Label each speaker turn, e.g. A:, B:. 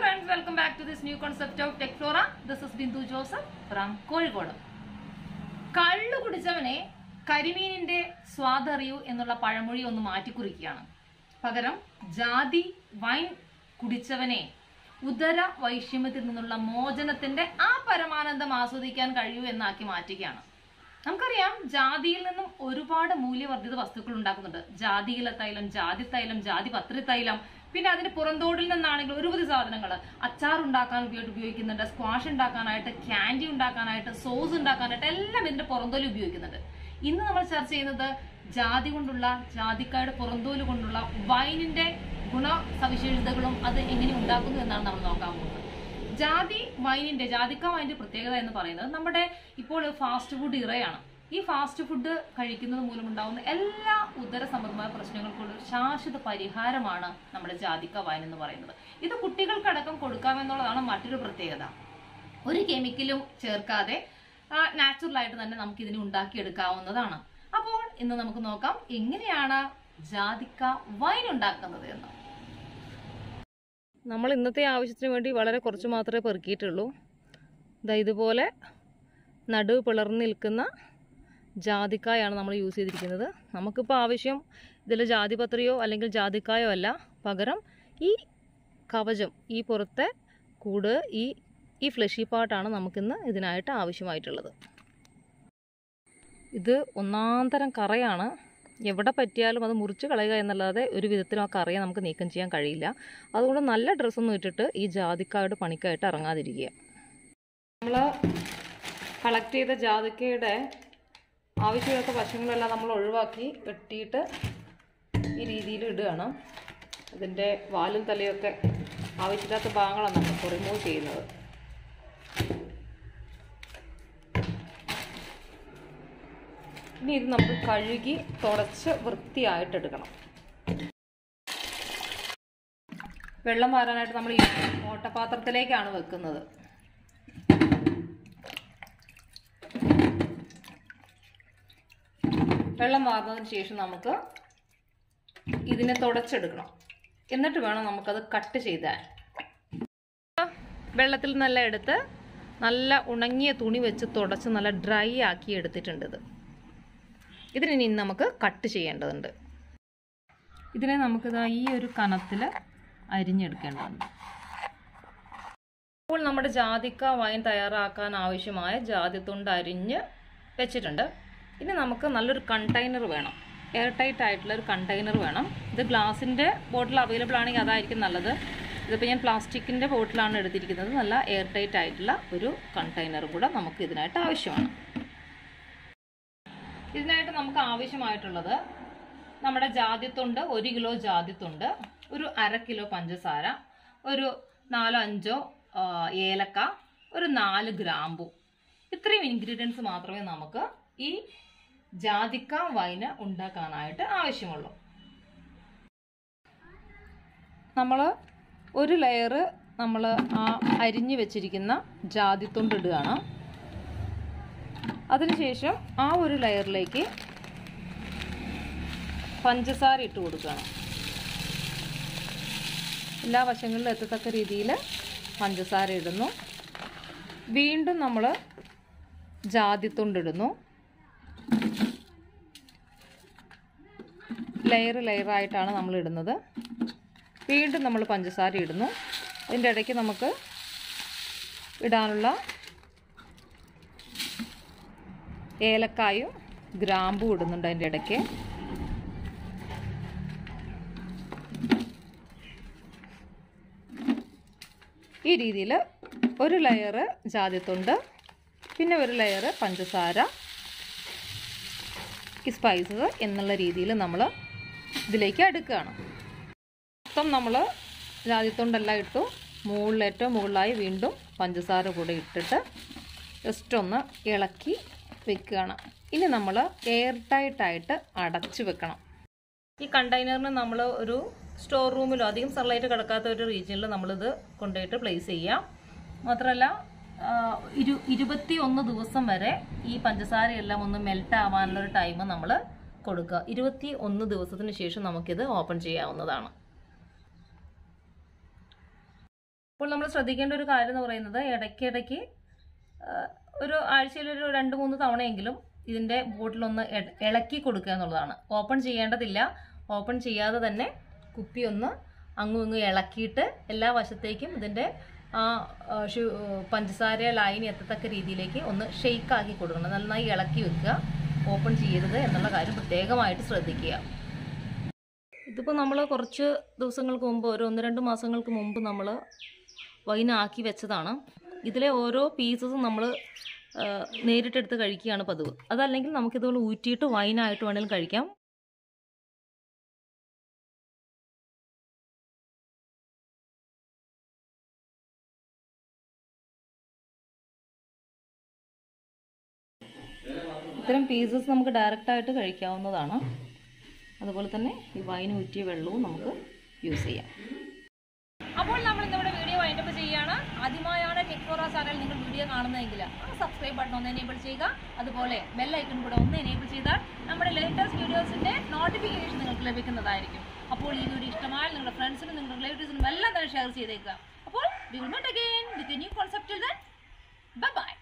A: friends, welcome back to this new concept of Tech Flora. This is Bindu Joseph from Kozhikode. കള്ളു കുടിച്ചവനെ കരിമീനിന്റെ സ്വാദറിയൂ എന്നുള്ള പഴമൊഴി ഒന്ന് മാറ്റിക്കുറിക്കുകയാണ്. പകരം ജാതി wine കുടിച്ചവനെ ഉദര വൈഷമ്യത്തിൽ നിന്നുള്ള മോചനത്തിന്റെ ആ പരമാനന്ദം ആസ്വദിക്കാൻ കഴിയൂ എന്നാക്കി മാറ്റുകയാണ്. നമുക്കറിയാം ജാതിയിൽ നിന്നും ഒരുപാട് മൂല്യവർദ്ധിത വസ്തുക്കൾ ഉണ്ടാക്കുന്നുണ്ട്. ജാതിയില തൈലം, ജാതി തൈലം, ജാതിപത്രി തൈലം, പിന്നെ അതിന്റെ പുറന്തോടിൽ നിന്നാണെങ്കിൽ ഒരുപതി സാധനങ്ങൾ അച്ചാർ ഉണ്ടാക്കാൻ ഉപയോഗിക്കുന്നുണ്ട്, സ്ക്വാഷ് ഉണ്ടാക്കാനായിട്ട്, ക്യാൻഡി ഉണ്ടാക്കാനായിട്ട്, സോസ് ഉണ്ടാക്കാനായിട്ട് എല്ലാം ഇതിന്റെ പുറന്തോല് ഉപയോഗിക്കുന്നുണ്ട്. ഇന്ന് നമ്മൾ ചർച്ച ചെയ്യുന്നത് ജാതി കൊണ്ടുള്ള, ജാതിക്കായുടെ പുറന്തോല് കൊണ്ടുള്ള വൈനിന്റെ ഗുണ സവിശേഷതകളും അത് എങ്ങനെ ഉണ്ടാക്കുന്നു എന്നാണ് നമ്മൾ നോക്കാൻ പോകുന്നത്. ജാതിക്ക വൈനിന്റെ പ്രത്യേകത എന്ന് പറയുന്നത് നമ്മുടെ ഇപ്പോൾ ഫാസ്റ്റ് ഫുഡ് ഇറയാണ്. ഈ ഫാസ്റ്റ് ഫുഡ് കഴിക്കുന്നത് മൂലമുണ്ടാകുന്ന എല്ലാ ഉദര സംബന്ധമായ പ്രശ്നങ്ങൾക്കുള്ള ഒരു ശാശ്വത പരിഹാരമാണ് നമ്മുടെ ജാതിക്ക വൈൻ എന്ന് പറയുന്നത്. ഇത് കുട്ടികൾക്കടക്കം കൊടുക്കാമെന്നുള്ളതാണ് മറ്റൊരു പ്രത്യേകത. ഒരു കെമിക്കലും ചേർക്കാതെ നാച്ചുറലായിട്ട് തന്നെ നമുക്ക് ഇതിനെ ഉണ്ടാക്കിയെടുക്കാവുന്നതാണ്. അപ്പോൾ ഇന്ന് നമുക്ക് നോക്കാം എങ്ങനെയാണ് ജാതിക്ക വൈൻ ഉണ്ടാക്കുന്നത് എന്ന്. നമ്മൾ ഇന്നത്തെ ആവശ്യത്തിന് വേണ്ടി വളരെ കുറച്ച് മാത്രമേ പെറുക്കിയിട്ടുള്ളൂ. ഇതുപോലെ നടുവ് പിളർന്ന് നിൽക്കുന്ന ജാതിക്കായാണ് നമ്മൾ യൂസ് ചെയ്തിരിക്കുന്നത്. നമുക്കിപ്പോൾ ആവശ്യം ഇതിൽ ജാതിപത്രിയോ അല്ലെങ്കിൽ ജാതിക്കായോ അല്ല, പകരം ഈ കവചം, ഈ പുറത്തെ കൂട്, ഈ ഫ്ലഷി പാർട്ടാണ് നമുക്കിന്ന് ഇതിനായിട്ട് ആവശ്യമായിട്ടുള്ളത്. ഇത് ഒന്നാന്തരം കറയാണ്. എവിടെ പറ്റിയാലും അത് മുറിച്ച് കളയുക എന്നല്ലാതെ ഒരു വിധത്തിലും ആ കറയെ നമുക്ക് നീക്കം ചെയ്യാൻ കഴിയില്ല. അതുകൊണ്ട് നല്ല ഡ്രസ്സൊന്നും ഇട്ടിട്ട് ഈ ജാതിക്കായുടെ പണിക്കായിട്ട് ഇറങ്ങാതിരിക്കുക. നമ്മൾ കളക്ട് ചെയ്ത ജാതിക്കയുടെ ആവശ്യമില്ലാത്ത വശങ്ങളെല്ലാം നമ്മൾ ഒഴിവാക്കി വെട്ടിയിട്ട് ഈ രീതിയിൽ ഇടുകയാണ്. ഇതിൻ്റെ വാലും തലയൊക്കെ ആവശ്യമില്ലാത്ത ഭാഗങ്ങളാണ് നമ്മൾ റിമൂവ് ചെയ്യുന്നത്. ഇനി ഇത് നമുക്ക് കഴുകി തുടച്ച് വൃത്തിയായിട്ടെടുക്കണം. വെള്ളം വാരാനായിട്ട് നമ്മൾ ഈ ഓട്ടപാത്രത്തിലേക്കാണ് വെക്കുന്നത്. വെള്ളം വാർന്നതിന് ശേഷം നമുക്ക് ഇതിനെ തുടച്ചെടുക്കണം. എന്നിട്ട് വേണം നമുക്കത് കട്ട് ചെയ്താൽ. വെള്ളത്തിൽ നല്ല എടുത്ത് നല്ല ഉണങ്ങിയ തുണി വെച്ച് തുടച്ച് നല്ല ഡ്രൈ ആക്കി എടുത്തിട്ടുണ്ട്. ഇതിനി നമുക്ക് കട്ട് ചെയ്യേണ്ടതുണ്ട്. ഇതിനെ നമുക്കിത് ഈ ഒരു കനത്തിൽ അരിഞ്ഞെടുക്കേണ്ടതുണ്ട്. ഇപ്പോൾ നമ്മുടെ ജാതിക്ക വൈൻ തയ്യാറാക്കാൻ ആവശ്യമായ ജാതിത്തൊണ്ട് അരിഞ്ഞ് വെച്ചിട്ടുണ്ട്. ഇനി നമുക്ക് നല്ലൊരു കണ്ടെയ്നർ വേണം, എയർ ടൈറ്റ് ആയിട്ടുള്ള ഒരു കണ്ടെയ്നർ വേണം. ഇത് ഗ്ലാസിൻ്റെ ബോട്ടിൽ അവൈലബിൾ ആണെങ്കിൽ അതായിരിക്കും നല്ലത്. ഇതിപ്പോൾ ഞാൻ പ്ലാസ്റ്റിക്കിൻ്റെ ബോട്ടിലാണ് എടുത്തിരിക്കുന്നത്. നല്ല എയർ ടൈറ്റ് ആയിട്ടുള്ള ഒരു കണ്ടെയ്നറും കൂടെ നമുക്ക് ഇതിനായിട്ട് ആവശ്യമാണ്. ഇതിനായിട്ട് നമുക്ക് ആവശ്യമായിട്ടുള്ളത് നമ്മുടെ ജാതിത്തൊണ്ട്, 1 കിലോ ജാതിത്തൊണ്ട്, ഒരു 1/2 കിലോ പഞ്ചസാര, ഒരു 4-5 ഏലക്ക, ഒരു 4 ഗ്രാമ്പു. ഇത്രയും ഇൻഗ്രീഡിയൻസ് മാത്രമേ നമുക്ക് ഈ ജാതിക്ക വൈന് ഉണ്ടാക്കാനായിട്ട് ആവശ്യമുള്ളൂ. നമ്മൾ ഒരു ലെയർ നമ്മൾ ആ അരിഞ്ഞു വെച്ചിരിക്കുന്ന ജാതിത്തൊണ്ട് ഇടുകയാണ്. അതിനുശേഷം ആ ഒരു ലെയറിലേക്ക് പഞ്ചസാര ഇട്ട് കൊടുക്കുകയാണ്. എല്ലാ വശങ്ങളിലും എത്തത്തക്ക രീതിയിൽ പഞ്ചസാര ഇടുന്നു. വീണ്ടും നമ്മൾ ജാതിത്തൊണ്ടിടുന്നു. ലെയറായിട്ടാണ് നമ്മൾ ഇടുന്നത്. വീണ്ടും നമ്മൾ പഞ്ചസാര ഇടുന്നു. അതിൻ്റെ ഇടയ്ക്ക് നമുക്ക് ഇടാനുള്ള ഏലക്കായും ഗ്രാമ്പും ഇടുന്നുണ്ട് അതിൻ്റെ ഇടയ്ക്ക്. ഈ രീതിയിൽ ഒരു ലെയർ ജാതിത്തൊണ്ട്, പിന്നെ ഒരു ലെയർ പഞ്ചസാര, ഈ സ്പൈസസ് എന്നുള്ള രീതിയിൽ നമ്മൾ ഇതിലേക്ക് അടുക്കുകയാണ്. മൊത്തം നമ്മൾ ജാതിത്തൊണ്ടെല്ലാം ഇട്ടു. ഏറ്റവും മുകളിലായി വീണ്ടും പഞ്ചസാര കൂടെ ഇട്ടിട്ട് ജസ്റ്റ് ഒന്ന് ഇളക്കി വെക്കുകയാണ്. ഇനി നമ്മൾ എയർ ടൈറ്റായിട്ട് അടച്ചു വെക്കണം. ഈ കണ്ടെയ്നറിന് നമ്മൾ ഒരു സ്റ്റോർ റൂമിലോ അധികം സൺലൈറ്റ് കിടക്കാത്ത ഒരു റീജിയനിൽ നമ്മളിത് കൊണ്ടുപോയിട്ട് പ്ലേസ് ചെയ്യാം. മാത്രമല്ല 21 ദിവസം വരെ ഈ പഞ്ചസാരയെല്ലാം ഒന്ന് മെൽറ്റ് ആവാനുള്ളൊരു ടൈം നമ്മൾ കൊടുക്കുക. 21 ദിവസത്തിന് ശേഷം നമുക്കിത് ഓപ്പൺ ചെയ്യാവുന്നതാണ്. അപ്പോൾ നമ്മൾ ശ്രദ്ധിക്കേണ്ട ഒരു കാര്യം എന്ന് പറയുന്നത് ഇടയ്ക്കിടയ്ക്ക് ഒരു ആഴ്ചയിൽ ഒരു 2-3 തവണയെങ്കിലും ഇതിൻ്റെ ബോട്ടിലൊന്ന് ഇളക്കി കൊടുക്കുക എന്നുള്ളതാണ്. ഓപ്പൺ ചെയ്യേണ്ടതില്ല. ഓപ്പൺ ചെയ്യാതെ തന്നെ കുപ്പി ഒന്ന് അങ്ങും ഇങ്ങും ഇളക്കിയിട്ട് എല്ലാ വശത്തേക്കും ഇതിൻ്റെ പഞ്ചസാര ലൈൻ എത്തത്തക്ക രീതിയിലേക്ക് ഒന്ന് ഷെയ്ക്കാക്കി കൊടുക്കണം. നന്നായി ഇളക്കി വെക്കുക. ഓപ്പൺ ചെയ്യരുത് എന്നുള്ള കാര്യം പ്രത്യേകമായിട്ട് ശ്രദ്ധിക്കുക. ഇതിപ്പോൾ നമ്മൾ കുറച്ച് ദിവസങ്ങൾക്ക് മുമ്പ്, ഒരു 1-2 മാസങ്ങൾക്ക് മുമ്പ് നമ്മൾ വൈനാക്കി വെച്ചതാണ്. ഇതിലെ ഓരോ പീസസും നമ്മൾ നേരിട്ടെടുത്ത് കഴിക്കുകയാണ് പതിവ്. അതല്ലെങ്കിൽ നമുക്കിതുപോലെ ഊറ്റിയിട്ട് വൈനായിട്ട് വേണമെങ്കിലും കഴിക്കാം. ഇത്തരം പീസസ് നമുക്ക് ഡയറക്റ്റായിട്ട് കഴിക്കാവുന്നതാണ്. അതുപോലെ തന്നെ ഈ വൈൻ ഊറ്റിയ വെള്ളവും നമുക്ക് യൂസ് ചെയ്യാം. അപ്പോൾ നമ്മൾ ഇന്നിവിടെ വീഡിയോ വൈൻഡപ്പ് ചെയ്യുകയാണ്. ആദ്യമായാണ് ടെക്ഫ്ലോറ ചാനൽ നിങ്ങൾ വീഡിയോ കാണുന്നതെങ്കിൽ ആ സബ്സ്ക്രൈബ് ബട്ടൺ ഒന്ന് എനേബിൾ ചെയ്യുക. അതുപോലെ ബെൽ ഐക്കൺ കൂടെ ഒന്ന് എനേബിൾ ചെയ്താൽ നമ്മുടെ ലേറ്റസ്റ്റ് വീഡിയോസിൻ്റെ നോട്ടിഫിക്കേഷൻ നിങ്ങൾക്ക് ലഭിക്കുന്നതായിരിക്കും. അപ്പോൾ ഈ വീഡിയോ ഇഷ്ടമായാൽ നിങ്ങളുടെ ഫ്രണ്ട്സിനും നിങ്ങളുടെ റിലേറ്റീവ്സിനും എല്ലാം തന്നെ ഷെയർ ചെയ്തേക്കുക. അപ്പോൾ we will meet again with a new concept. Till then, bye bye.